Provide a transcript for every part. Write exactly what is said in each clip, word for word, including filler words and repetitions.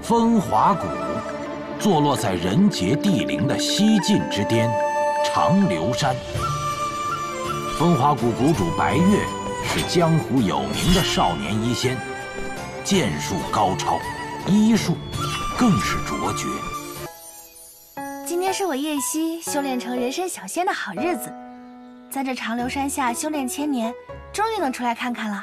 风华谷，坐落在人杰地灵的西晋之巅，长流山。风华谷谷主白月是江湖有名的少年医仙，剑术高超，医术更是卓绝。 今天是我叶夕修炼成人参小仙的好日子，在这长流山下修炼千年，终于能出来看看了。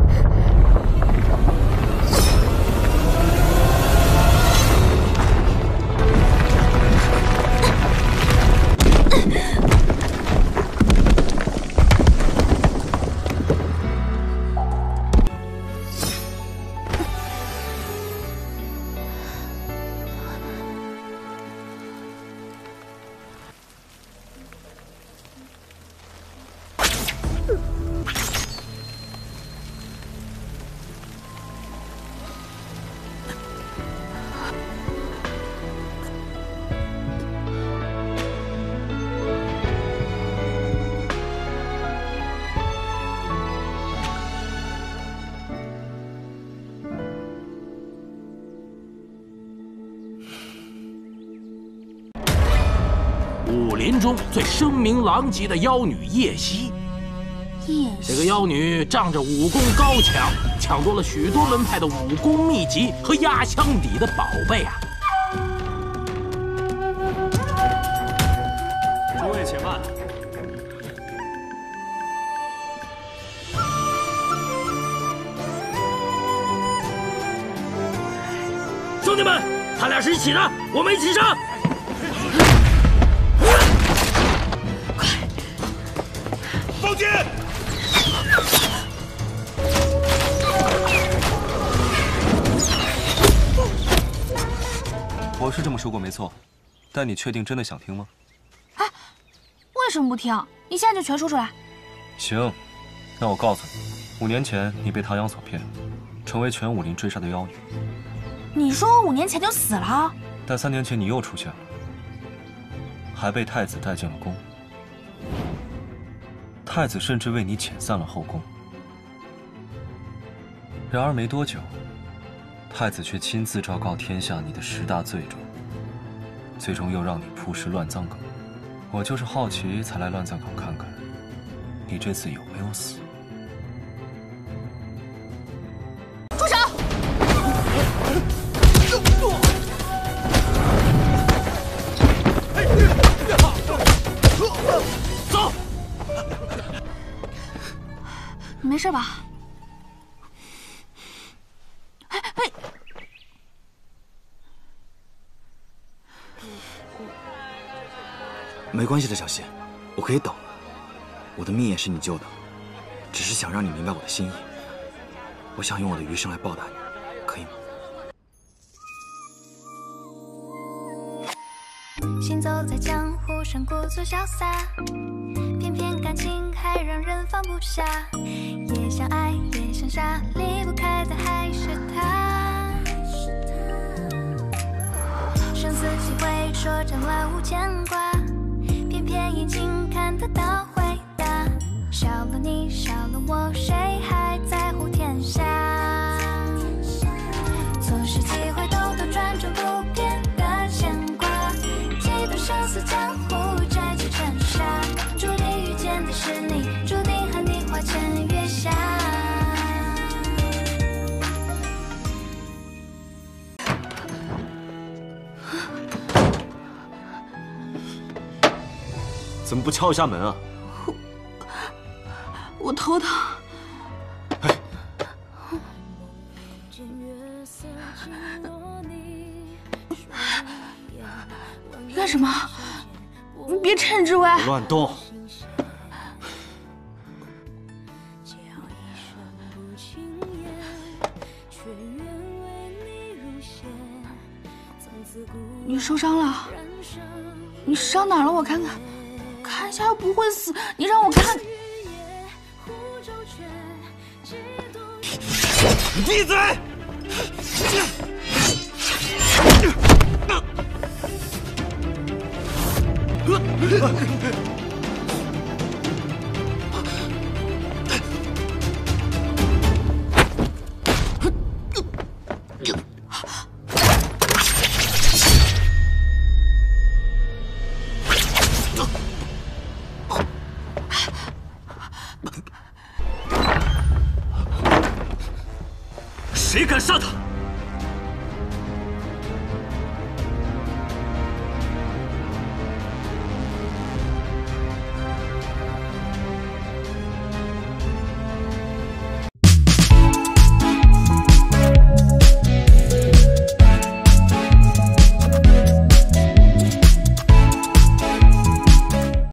武林中最声名狼藉的妖女叶夕， 叶夕这个妖女仗着武功高强，抢夺了许多门派的武功秘籍和压箱底的宝贝啊！ 诸位且慢， 兄弟们，他俩是一起的，我们一起上！ 放箭！ 我是这么说过没错，但你确定真的想听吗？ 哎，为什么不听？你现在就全说出来。 行，那我告诉你，五年前你被唐阳所骗，成为全武林追杀的妖女。 你说我五年前就死了？ 但三年前你又出现了，还被太子带进了宫。 太子甚至为你遣散了后宫，然而没多久，太子却亲自昭告天下你的十大罪状，最终又让你铺尸乱葬岗。我就是好奇才来乱葬岗看看，你这次有没有死？ 住手！ 走。 你没事吧？嘿嘿， 没关系的，小谢，我可以等。我的命也是你救的，只是想让你明白我的心意。我想用我的余生来报答你，可以吗？ 行走在江湖上，故作潇洒，偏偏感情还让人放不下。也想爱，也想杀，离不开的还是他。生死几回，说斩乱无牵挂，偏偏眼睛看得到回答。少了你，少了我，谁还在乎天下？错失机会，兜兜转转不变的牵挂。 生死江湖，摘起尘沙，注定遇见的是你，注定和你花前月下。 怎么不敲一下门啊？ 我我头疼。 哎， 干什么？你别趁之危！ 别乱动！ 你受伤了？你伤哪了？我看看，看一下又不会死。你让我看。 你闭嘴！ 啊！ 谁敢杀他？